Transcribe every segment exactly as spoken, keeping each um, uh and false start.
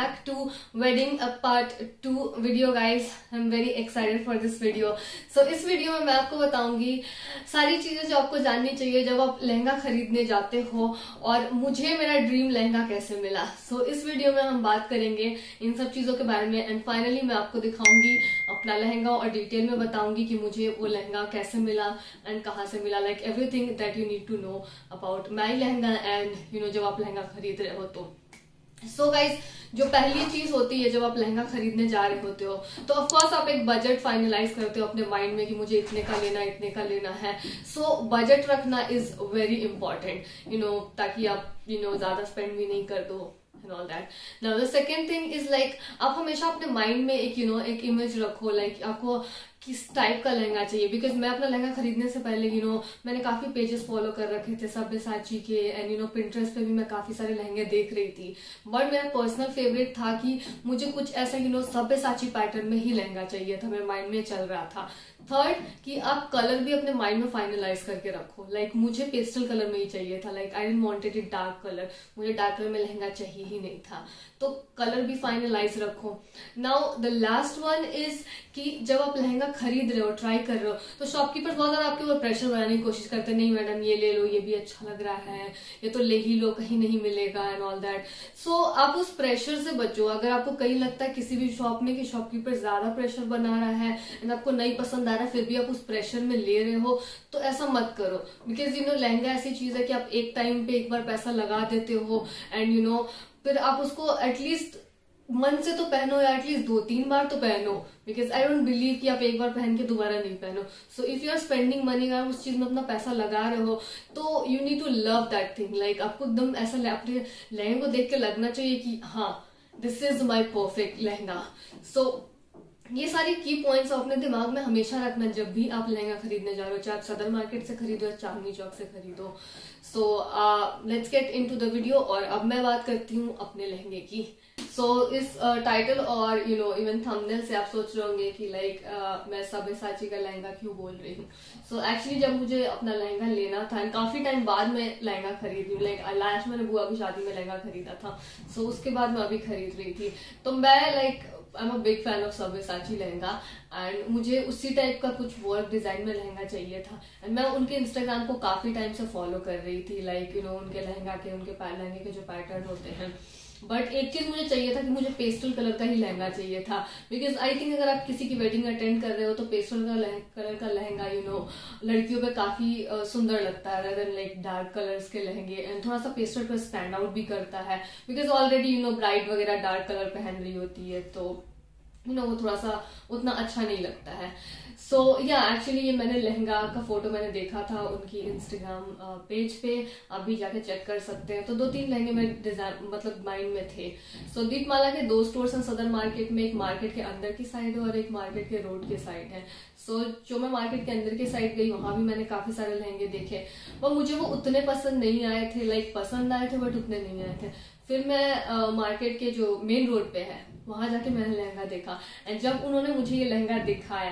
back to wedding a part two video guys. I'm very excited for this video. So इस video में मैं आपको बताऊंगी सारी चीजें जो आपको जाननी चाहिए जब आप लहंगा खरीदने जाते हो और मुझे मेरा ड्रीम लहंगा कैसे मिला. So इस वीडियो में हम बात करेंगे इन सब चीजों के बारे में एंड फाइनली मैं आपको दिखाऊंगी अपना लहंगा और डिटेल में बताऊंगी कि मुझे वो लहंगा कैसे मिला एंड कहाँ से मिला, like everything that you need to know about my lehenga and you know जब आप लहंगा खरीद रहे हो तो. सो so गाइज, जो पहली चीज होती है जब आप लहंगा खरीदने जा रहे होते हो तो ऑफ कोर्स आप एक बजट फाइनलाइज करते हो अपने माइंड में कि मुझे इतने का लेना इतने का लेना है. सो so, बजट रखना is very important you know, ताकि आप यू नो ज्यादा स्पेंड भी नहीं कर दो and all that. Now the second thing is like आप हमेशा अपने माइंड में एक यू नो एक इमेज रखो लाइक like, आपको किस टाइप का लहंगा चाहिए. बिकॉज मैं अपना लहंगा खरीदने से पहले यू नो मैंने काफी पेजेस फॉलो कर रखे थे सब्यसाची के एंड यू नो पिंटरेस्ट पे भी मैं काफी सारे लहंगे देख रही थी. बट मेरा पर्सनल फेवरेट था कि मुझे कुछ ऐसा यू नो सब्यसाची पैटर्न में ही लहंगा चाहिए था, मेरे माइंड में चल रहा था. थर्ड कि आप कलर भी अपने माइंड में फाइनलाइज करके रखो. लाइक like, मुझे पेस्टल कलर में ही चाहिए था. Like I didn't wanted it dark colour. मुझे डार्क कलर में लहंगा चाहिए ही नहीं था. तो कलर भी फाइनलाइज रखो. Now the last one is कि जब आप लहंगा खरीद रहे हो, ट्राई कर रहे हो, तो शॉपकीपर्स बहुत ज्यादा आपके ऊपर प्रेशर बनाने की कोशिश करते हैं. नहीं मैडम ये ले लो, ये भी अच्छा लग रहा है, ये तो ले ही लो, कहीं नहीं मिलेगा एंड ऑल दैट. सो आप उस प्रेशर से बचो. अगर आपको कहीं लगता है किसी भी शॉप में कि शॉपकीपर ज्यादा प्रेशर बना रहा है एंड आपको नहीं पसंद आ रहा है फिर भी आप उस प्रेशर में ले रहे हो, तो ऐसा मत करो. बिकॉज यू नो लहंगा ऐसी चीज है कि आप एक टाइम पे एक बार पैसा लगा देते हो एंड यू नो फिर आप उसको एटलीस्ट मन से तो पहनो या एटलीस्ट दो तीन बार तो पहनो. बिकॉज आई डोंट बिलीव कि आप एक बार पहन के दोबारा नहीं पहनो. So if you are spending money, अगर उस चीज में अपना पैसा लगा रहे हो तो you need to love that thing. Like आपको एकदम ऐसा अपने लहंगे को देख के लगना चाहिए कि हाँ this is my perfect lehenga. So ये सारी की पॉइंट्स अपने दिमाग में हमेशा रखना जब भी आप लहंगा खरीदने जा रहे हो, चाहे आप सदर मार्केट से खरीदो या चांदनी चौक से खरीदो. So let's get into the video. और अब मैं बात करती हूँ अपने लहंगे की. सो so, इस टाइटल uh, और यू नो इवन थंबनेल से आप सोच रहे होंगे कि लाइक like, uh, मैं सब्यसाची का लहंगा क्यों बोल रही हूँ. सो एक्चुअली जब मुझे अपना लहंगा लेना था काफी टाइम बाद में लहंगा खरीदी हूँ. लाइक लास्ट मैंने बुआ की शादी में लहंगा खरीदा था. सो so, उसके बाद मैं अभी खरीद रही थी. तो मैं like I am a big fan of Sabyasachi lehenga and मुझे उसी टाइप का कुछ वर्क डिजाइन में लहंगा चाहिए था. एंड मैं उनके इंस्टाग्राम को काफी टाइम से फॉलो कर रही थी. लाइक यू नो उनके लहंगा के उनके लहंगे के जो पैटर्न होते हैं. बट एक चीज मुझे चाहिए था कि मुझे पेस्टल कलर का ही लहंगा चाहिए था. बिकॉज आई थिंक अगर आप किसी की वेडिंग अटेंड कर रहे हो तो पेस्टल का कलर का लहंगा यू नो लड़कियों पे काफी uh, सुंदर लगता है रेदर लाइक डार्क कलर्स के लहंगे. एंड थोड़ा सा पेस्टल पे स्टैंड आउट भी करता है because already you know bride वगैरह डार्क कलर पहन रही होती है तो यू नो वो थोड़ा सा उतना अच्छा नहीं लगता है. सो या एक्चुअली ये मैंने लहंगा का फोटो मैंने देखा था उनकी इंस्टाग्राम पेज पे, आप भी जाके चेक कर सकते हैं. तो दो तीन लहंगे मेरे डिजाइन मतलब माइंड में थे. सो so, दीपमाला के दो स्टोर्स हैं सदर मार्केट में. एक मार्केट के अंदर की साइड है और एक मार्केट के रोड के साइड है. सो so, जो मैं मार्केट के अंदर के साइड गई वहां भी मैंने काफी सारे लहंगे देखे और मुझे वो उतने पसंद नहीं आए थे. लाइक पसंद आए थे बट उतने नहीं आए थे. फिर मैं मार्केट uh, के जो मेन रोड पे है वहां जाके मैंने लहंगा देखा एंड जब उन्होंने मुझे ये लहंगा दिखाया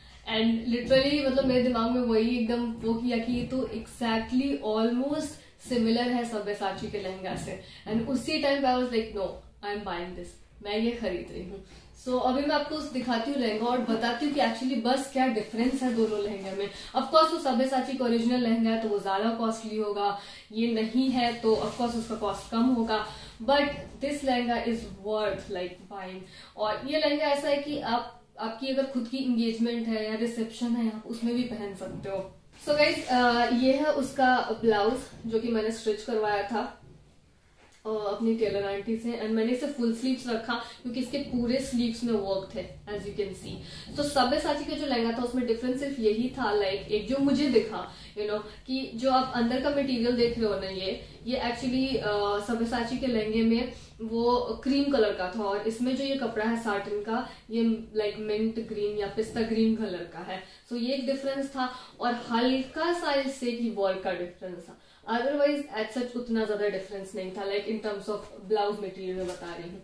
एंड लिटरली मतलब मेरे दिमाग में वही एकदम वो किया कि ये तो एग्जैक्टली ऑलमोस्ट सिमिलर है सब्यसाची के लहंगा से. एंड उसी time I was like no I am buying this, मैं ये खरीद रही हूँ. सो so, अभी मैं आपको दिखाती हूँ लहंगा और बताती हूँ कि एक्चुअली बस क्या डिफरेंस है दोनों लहंगे में. ऑफकोर्स वो सब्यसाची का ओरिजिनल लहंगा है तो वो ज्यादा कॉस्टली होगा, ये नहीं है तो ऑफकोर्स उसका कॉस्ट कम होगा. But this lehenga is worth like buying. और ये लहंगा ऐसा है कि आप आपकी अगर खुद की एंगेजमेंट है या रिसेप्शन है आप उसमें भी पहन सकते हो. सो so गाइज ये है उसका ब्लाउज जो कि मैंने स्टिच करवाया था अपनी टेलर आंटी से एंड मैंने इसे फुल स्लीव्स रखा क्योंकि इसके पूरे स्लीव्स में वर्क थे एज यू कैन सी. तो सब्यसाची का जो लहंगा था उसमें डिफरेंस सिर्फ यही था लाइक एक जो मुझे दिखा यू you नो know, कि जो आप अंदर का मटेरियल देख रहे हो ना ये ये एक्चुअली सब्यसाची के लहंगे में वो क्रीम कलर का था और इसमें जो ये कपड़ा है साटन का ये लाइक मिंट ग्रीन या पिस्ता ग्रीन कलर का है. सो so, ये एक डिफरेंस था और हल्का सा इससे की वर्क का डिफरेंस था. अदरवाइज एज सच उतना ज्यादा डिफरेंस नहीं था like in terms of blouse material में बता रही हूँ.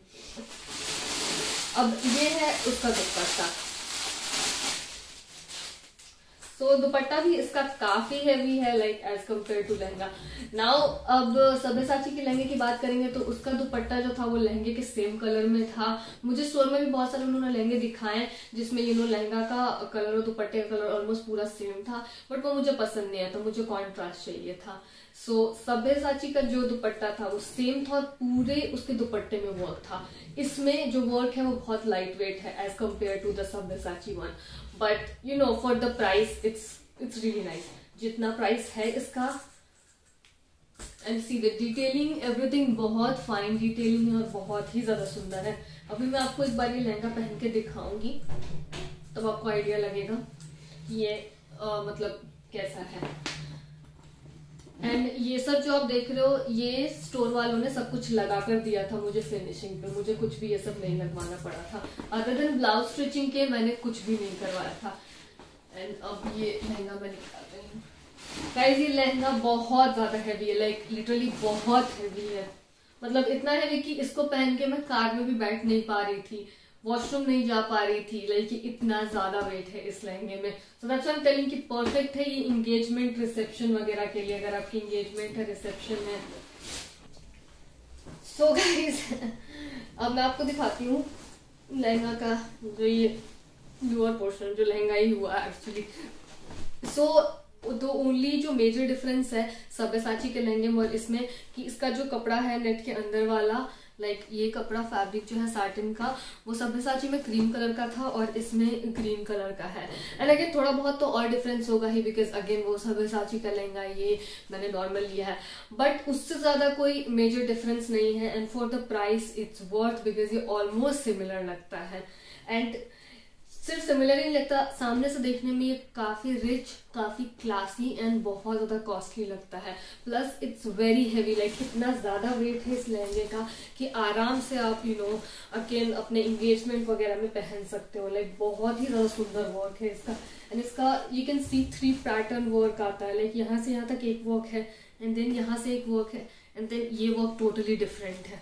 अब ये है उसका दुपट्टा. सो so, दुपट्टा भी इसका काफी हैवी है like as compare to lehenga. Now अब सब्यसाची के लहंगे की बात करेंगे तो उसका दुपट्टा जो था वो लहंगे के सेम कलर में था। मुझे स्टोर में भी बहुत सारे उन्होंने लहंगे दिखाए जिसमें यू नो लहंगा का कलर और दुपट्टे का कलर ऑलमोस्ट पूरा सेम था, बट वो मुझे पसंद नहीं आया, तो मुझे कॉन्ट्रास्ट चाहिए था। सो so, सब्यसाची का जो दुपट्टा था वो सेम था और पूरे उसके दुपट्टे में वर्क था। इसमें जो वर्क है वो बहुत लाइट वेट है as compare to the Sabyasachi one, but you know for the price it's it's really nice. जितना प्राइस है इसका, and see the detailing, everything बहुत फाइन डिटेलिंग है और बहुत ही ज्यादा सुंदर है। अभी मैं आपको एक बार ये लहंगा पहन के दिखाऊंगी तब तो आपको आइडिया लगेगा कि ये आ, मतलब कैसा है। एंड ये सब जो आप देख रहे हो ये स्टोर वालों ने सब कुछ लगा कर दिया था मुझे फिनिशिंग पे, मुझे कुछ भी ये सब नहीं लगवाना पड़ा था। अदर देन ब्लाउज स्टिचिंग के मैंने कुछ भी नहीं करवाया था। एंड अब ये लहंगा मैं निकाल रही हूँ। गाइस ये लहंगा बहुत ज्यादा हैवी है, लाइक लिटरली बहुत हैवी है। मतलब इतना हैवी कि इसको पहन के मैं कार में भी बैठ नहीं पा रही थी, वॉशरूम नहीं जा पा रही थी, लाइक इतना ज्यादा वेट है इस लहंगे में। So that's why I am telling कि परफेक्ट है ये इंगेजमेंट रिसेप्शन वगैरह के लिए, अगर आपकी इंगेजमेंट है, रिसेप्शन है। सो गाइस अब मैं आपको दिखाती हूँ लहंगा का जो ये लोअर पोर्शन, जो लहंगा ही हुआ एक्चुअली। सो तो ओनली जो मेजर डिफरेंस है सब्यसाची के लहंगे में और इसमें कि इसका जो कपड़ा है नेट के अंदर वाला, लाइक like, ये कपड़ा फैब्रिक जो है साटिन का वो सब्यसाची में क्रीम कलर का था और इसमें ग्रीन कलर का है। एंड अगेन थोड़ा बहुत तो और डिफरेंस होगा ही, बिकॉज अगेन वो सब्यसाची का लहंगा, ये मैंने नॉर्मल लिया है, बट उससे ज्यादा कोई मेजर डिफरेंस नहीं है। And for the price it's worth, because ये ऑलमोस्ट सिमिलर लगता है। एंड सिर्फ सिमिलर ही लगता, सामने से देखने में ये काफी रिच, काफी क्लासी एंड बहुत ज्यादा कॉस्टली लगता है। Plus it's very heavy, like इतना ज्यादा वेट है इस लहंगे का कि आराम से आप यू नो अगेन अपने एंगेजमेंट वगैरह में पहन सकते हो। लाइक बहुत ही ज्यादा सुंदर वर्क है इसका। एंड इसका you can see three pattern work आता है, लाइक यहाँ से यहाँ तक एक वर्क है एंड देन यहाँ से एक वर्क है एंड देन ये वर्क टोटली डिफरेंट है।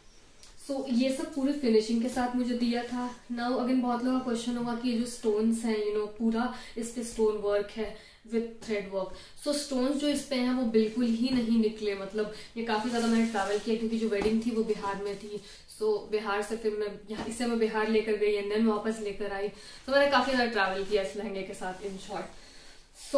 सो so, ये सब पूरी फिनिशिंग के साथ मुझे दिया था। नाउ अगेन बहुत लोगों का क्वेश्चन होगा कि ये जो स्टोन्स हैं यू नो पूरा इस पे स्टोन वर्क है with thread work. So stones जो इस पे हैं वो बिल्कुल ही नहीं निकले। मतलब ये काफी ज्यादा मैंने ट्रैवल किया क्योंकि जो वेडिंग थी वो बिहार में थी। सो so, बिहार से फिर मैं यहाँ इससे मैं बिहार लेकर गई एंड देन वापस लेकर आई। तो so, मैंने काफी ज्यादा ट्रैवल किया इस लहंगे के साथ इन शॉर्ट। सो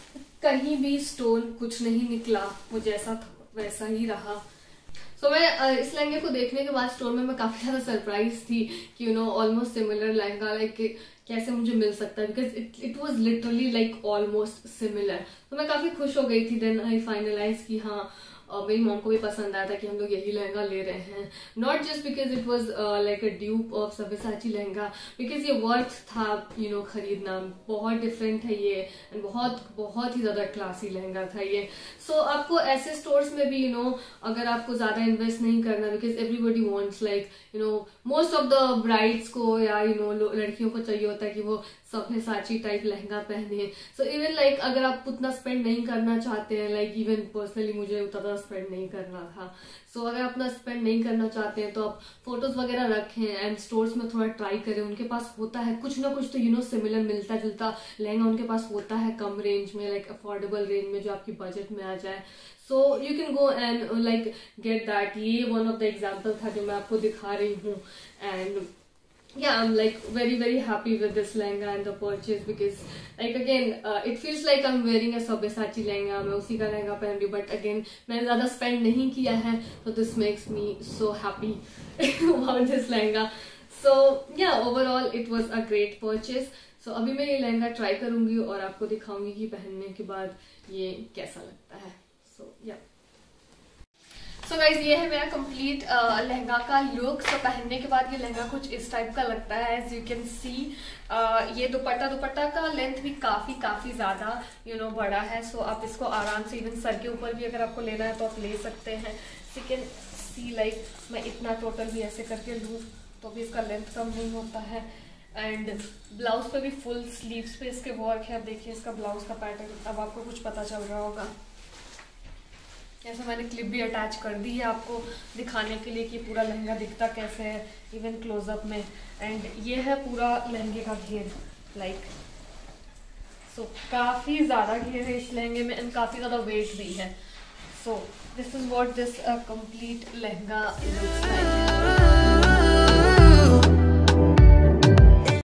कहीं भी स्टोन कुछ नहीं निकला, वो जैसा था वैसा ही रहा। तो so, मैं इस लहंगे को देखने के बाद स्टोर में मैं काफी ज्यादा सरप्राइज थी कि you know almost similar lehenga like कैसे मुझे मिल सकता है, because it it was literally like almost similar. तो मैं काफी खुश हो गई थी। देन आई फाइनलाइज कि हाँ Uh, मेरी मॉम को भी पसंद आया था कि हम लोग यही लहंगा ले रहे हैं। Not just because it was like a dupe of Sabyasachi lehenga, because ये वर्थ था यू नो खरीदना। बहुत डिफरेंट है ये एंड बहुत बहुत ही ज्यादा क्लासी लहंगा था ये। सो so, आपको ऐसे स्टोर्स में भी यू नो अगर आपको ज्यादा इन्वेस्ट नहीं करना, because everybody wants like you know most of the brides को या यू नो लड़कियों को चाहिए होता है कि वो सब्यसाची टाइप लहंगा पहने। सो इवन लाइक अगर आप उतना स्पेंड नहीं करना चाहते हैं, लाइक इवन पर्सनली मुझे उतना स्पेंड नहीं करना था। सो so, अगर आप अपना स्पेंड नहीं करना चाहते हैं तो आप फोटोज वगैरह रखें एंड स्टोर्स में थोड़ा ट्राई करें। उनके पास होता है कुछ ना कुछ तो यू नो सिमिलर मिलता जुलता लहंगा उनके पास होता है कम रेंज में, लाइक अफोर्डेबल रेंज में जो आपकी बजट में आ जाए। So you can go and like get that. ये वन ऑफ द एग्जाम्पल था जो मैं आपको दिखा रही हूँ। And yeah, I'm like very very happy with this lehenga and the purchase, because like again uh, it feels like I'm wearing a Sabyasachi lehenga, मैं उसी का लहंगा पहन रही हूँ, but again मैंने ज्यादा spend नहीं किया है, so this makes me so happy about this lehenga. So yeah, overall it was a great purchase. So अभी मैं ये लहंगा ट्राई करूंगी और आपको दिखाऊंगी कि पहनने के बाद ये कैसा लगता है। So yeah. So so guys ये है मेरा कंप्लीट लहंगा का लुक। सो so, पहनने के बाद ये लहंगा कुछ इस टाइप का लगता है। एज यू कैन सी ये दुपट्टा दुपट्टा का लेंथ भी काफी काफी ज्यादा यू नो बड़ा है। सो so, आप इसको आराम से इवन सर के ऊपर भी अगर आपको लेना है तो आप ले सकते हैं। यू कैन सी लाइक मैं इतना टोटल भी ऐसे करके लूँ तो भी इसका लेंथ कम नहीं होता है। एंड ब्लाउज पे भी फुल स्लीव्स पे इसके वर्क है। अब देखिए इसका ब्लाउज का पैटर्न, अब आपको कुछ पता चल रहा होगा। ऐसा मैंने क्लिप भी अटैच कर दी है आपको दिखाने के लिए कि पूरा लहंगा दिखता कैसे है इवन क्लोजअप में। एंड ये है पूरा लहंगे का घेर, लाइक सो so, काफी ज्यादा घेर है इस लहंगे में एंड काफी ज्यादा वेट भी है। So this is what this complete lehenga looks like.